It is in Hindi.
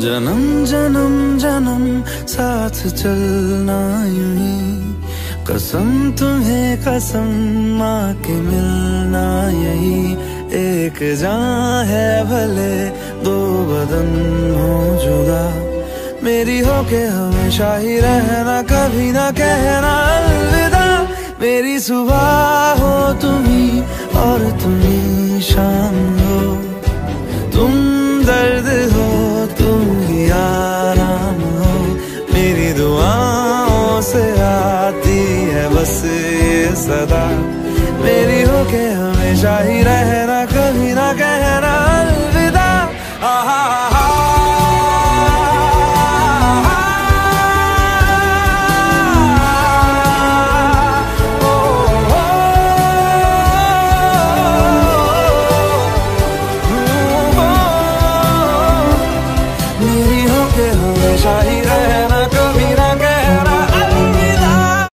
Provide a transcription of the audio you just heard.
जन्म जन्म जन्म साथ चलना यूं ही, कसम तुम्हें कसम माँ के मिलना यही। एक जान है भले दो बदन हो जुदा, मेरी हो के हमेशा ही रहना, कभी ना कहना अलविदा। मेरी सुबह हो तुम्ही और तुम्ही शाम हो, तुम दर्द हो तुम ही आराम हो। मेरी दुआओं से आती है बस ये सदा, मेरी हो के हमेशा ही रहना, कभी ना कहना अलविदा। आहा